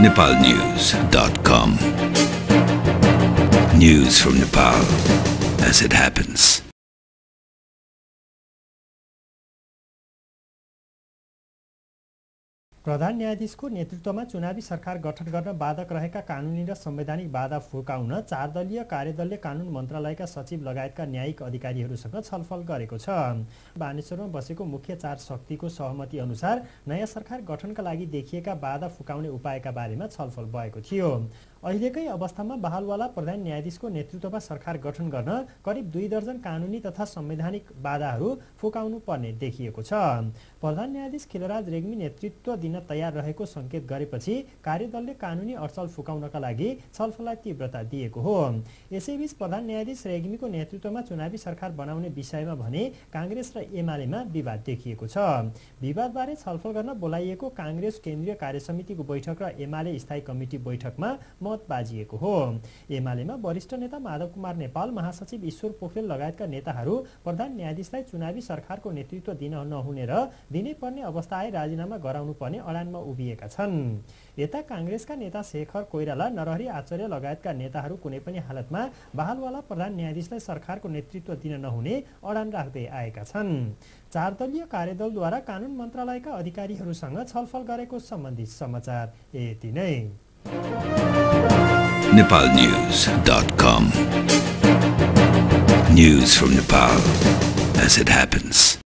nepalnews.com. News from Nepal as it happens. प्रधान न्यायाधीशको नेतृत्वमा चुनावी सरकार गठन गर्न बाधक रहेका कानुनी र संवैधानिक बाधा फुकाउन 4 दलीय कार्यदलले कानुन मन्त्रालयका सचिव लगायतका न्यायिक अधिकारीहरूसँग छलफल गरेको छ। बानेश्वरमा बसेको मुख्य 4 शक्तिको सहमति अनुसार नयाँ सरकार गठनका लागि देखिएका बाधा फुकाउने उपायका बारेमा छलफल भएको थियो। अहिलेकै अवस्थामा बहालवाला प्रधान न्यायाधीशको नेतृत्वमा सरकार गठन गर्न करिब 2 दर्जन कानुनी तथा संवैधानिक बाधाहरू फुकाउनु पर्ने देखिएको छ। प्रधान न्यायाधीश खिलराज रेग्मी नेतृत्व दिन तयार रहेको संकेत गरेपछि कार्यदलले कानुनी अडचल फुकाउनका लागि छलफललाई तीव्रता दिएको हो। यसैबीच प्रधान न्यायाधीश रेग्मीको नेतृत्वमा चुनावी सरकार बनाउने विषयमा भने कांग्रेस र एमालेमा विवाद देखिएको छ। विवादबारे छलफल गर्न बोलाइएको कांग्रेस केन्द्रीय कार्यसमितिको बैठक र एमाले स्थायी कमिटी बैठकमा मत बाजिएको हो। एमालेमा वरिष्ठ नेता माधव कुमार नेपाल, महासचिव ईश्वर पोखरेल लगायतका नेताहरू प्रधान न्यायाधीशलाई चुनावी सरकारको नेतृत्व दिन नहुने र दिनै पर्ने अवस्था आए राजीनामा गराउनु पर्ने अडानमा उभिएका छन्। यता कांग्रेसका नेता शेखर कोइराला, नरहरी आचार्य लगायतका नेताहरू कुनै पनि हालतमा बहालवाला प्रधान न्यायाधीशलाई सरकारको नेतृत्व दिन नहुने अडान राख्दै आएका छन्। 4 दलीय कार्यदलद्वारा कानुन मन्त्रालयका अधिकारीहरूसँग छलफल गरेको सम्बन्धित समाचार यति नै। nepalnews.com. News from Nepal as it happens.